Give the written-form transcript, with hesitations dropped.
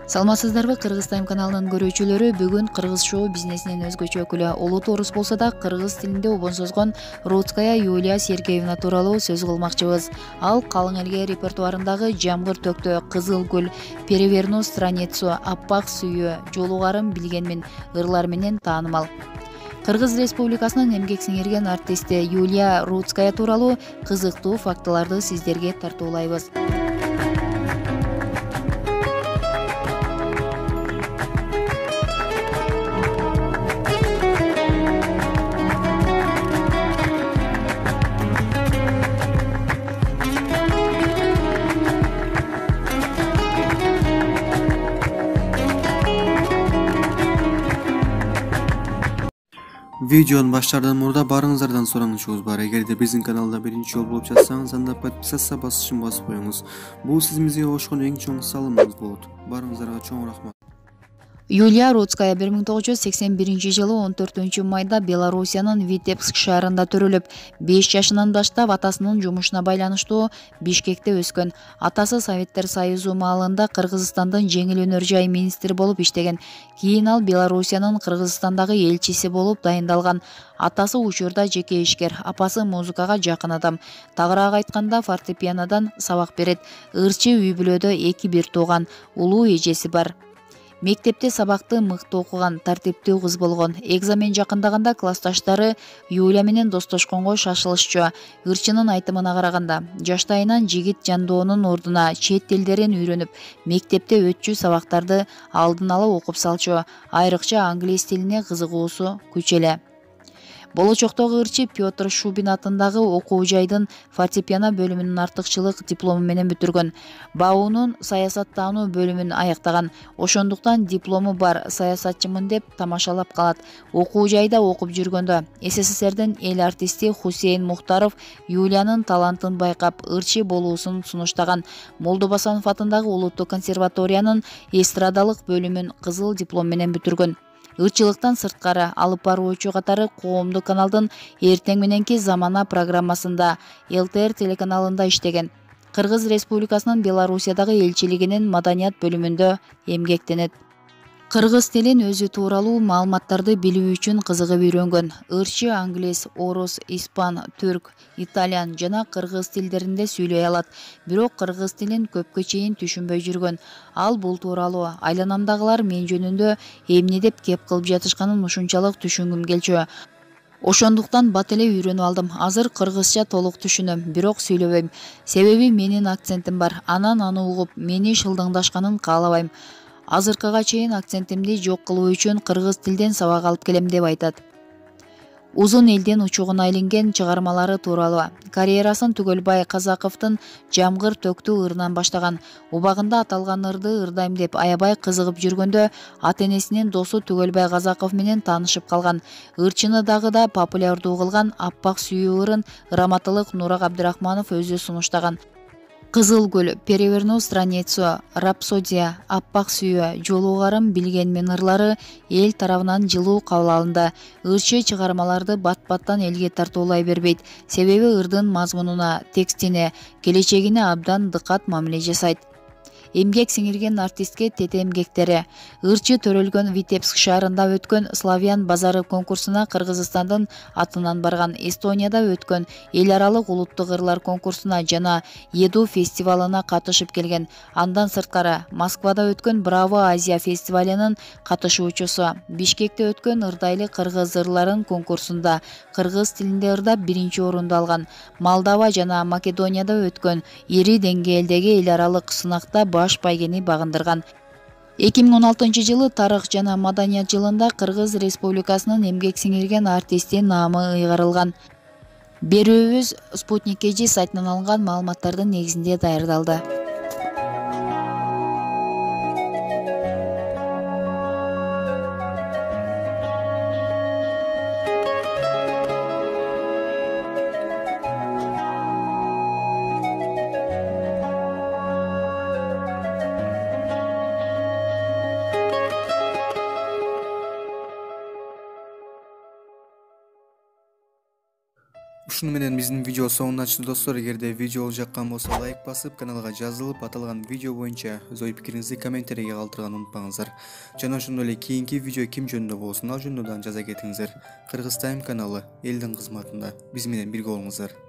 Саламатсыздарбы, Кыргыз Тайм каналынын көрүүчүлөрү. Бүгүн кыргыз шоу бизнесинин өзгөчө өкүлү, улут орус болсо да кыргыз тилинде обон созгон Рудская Юлия Сергеевна тууралуу сөз кылмакчыбыз. Ал калың элге репертуарындагы Жамгыр төктө, Кызыл гүл, Переверну страницу, Аппак сүйүү, Жолугарым билгенмин ырлар менен таанымал. Кыргыз Республикасынын эмгек сиңирген артисти Юлия Рудская тууралуу кызыктуу фактыларды сиздерге тартуулайбыз. Видеону баштаардан мурда барыңыздардан суранычыбыз бар. Эгерде биздин каналда биринчи жолу болуп жатсаңыз, анда подписаться басышын басып коюңуз. Бул сиз бизге кошкон эң чоң салымыңыз болот. Барыңыздарга чоң рахмат. Юлия Рудская 1981 жылы 14 майда Белоруссиянын Витебск шаарында төрөлүп, 5 жашынан баштап атасынын жумушуна байланыштуу Бишкекте өскөн. Атасы Советтер Союзу маалында Кыргызстандын жеңил өнөр жай министри болуп иштеген. Кийин ал Белоруссиянын Кыргызстандагы элчиси болуп дайындалган. Атасы учурда жеке ишкер, апасы музыкага жакын адам. Тагыраак айтканда, фортепианодан сабак берет. Ырчы үй бүлөдө 2 тууган, улуу эжеси бар. Мектепте сабакты мыкты окуган, тартиптүү кыз болгон. Экзамен жакындаганда классташтары Юлия менен достошконго шашылышчу. Ырчынын айтымына караганда, жаштайынан жигит жандоонун ордуна чет тилдерин үйрөнүп, мектепте өтчү сабактарды алдын ала окуп салчу. Айрыкча англис тилине кызыгуусу күч эле. Болочоктогу ырчы Петр Шубин атындагы окуу жайдын фортепиано бөлүмүнүн артыкчылык диплому менен бүтүргөн. БАУнун саясаттануу бөлүмүн аяктаган. Ошондуктан диплому бар, саясатчымын деп тамашалап калат. Окуу жайда окуп жүргөндө СССРдин эл артисти Хусейн Мухтаров Юлиянын талантын байкап, ырчы болуусун сунуштаган. Молдобасанов атындагы Улуттук консерваториянын эстрадалык бөлүмүн кызыл диплом менен бүтүргөн. Ырчылыктан сырткары алып баруучу катары коомдук каналдын эртең мененки замана программасында, ЛТР телеканалында иштеген. Кыргыз Республикасынын Белоруссиядагы элчилигинин маданият бөлүмүндө эмгектенет. Кыргыз тилин өзү тууралуу маалыматтарды билүү үчүн кызыгып үйрөнгөн. Ырчы англис, орус, испан, түрк, итальян жана кыргыз тилдеринде сүйлөй алат. Бирок кыргыз тилин көпкө чейин түшүнбөй жүргөн. Ал бул тууралуу айланамдагылар мен жөнүндө эмне деп кеп кылып жатышканын ушунчалык түшүнгүм келчү. Ошондуктан бат эле үйрөнүп алдым. Азыр кыргызча толук түшүнөм, бирок сүйлөбөйм. Себеби менин акцентим бар. Анан аны угуп, мени шылдыңдашканын каалабайм. Азыркыга чейин акцентимди жок кылуу үчүн кыргыз тилден сабак алып келем деп айтат. Узун элдин учугуна илинген чыгармалары тууралуу. Карьерасын Түгөлбай Казаковдун Жамгыр төктү ырынан баштаган. Убагында аталган ырды ырдайм деп аябай кызыгып жүргөндө ата-энесинин досу Түгөлбай Казаков менен таанышып калган. Ырчыны дагы да популярдуу кылган Аппак сүйүү ырын раматылык Нурак Абдрахманов өзү сунуштаган. Кызыл гүл, Переверну страницу, Рапсодия, Аппак сүйүү, Жолугарым билгенмин ырлары эл тарабынан жылуу кабыл алынды. Ырчы чыгармаларды бат-баттан элге тартуулай бербейт. Себеби ырдын мазмунуна, текстине, келечегине абдан дыкат мамиле жасайт. Эмгек сиңирген артистке тете эмгектери. Ырчы төрөлгөн Витебск шаарында өткөн Славян базары конкурсуна Кыргызстандын атынан барган. Эстонияда өткөн эл аралык улуттук ырлар конкурсуна жана Еду фестивалына катышып келген. Андан сырткары Москвада өткөн Браво Азия фестивалынын катышуучусу. Бишкекте өткөн ырдайлы кыргыз ырларын конкурсунда кыргыз тилинде ырдап 1-орунду алган. Молдова жана Македонияда өткөн ири деңгээлдеги эл аралык сынакта баш байгени багындырган. 2016 жылы тарых жана маданият жылында Кыргыз Республикасынын эмгек сиңирген артисти наамы ыйгарылган. Берүүбүз Спутник KG сайтынан алынган маалыматтардын негизинде даярдалды. Ушуну менен биздин видео соңуна чыкты достор. Эгерде видео болуп жаккан болсо лайк басып, каналга жазылып, аталган видео боюнча өз ой пикириңизди комментарийге калтырганды унутпаңыздар. Жана ошондой эле кийинки видео ким жөнүндө болсун ал жөнүндө дагы жаза кетиңиздер. Кыргыз Тайм каналы элдин кызматында. Биз менен бирге болуңуздар.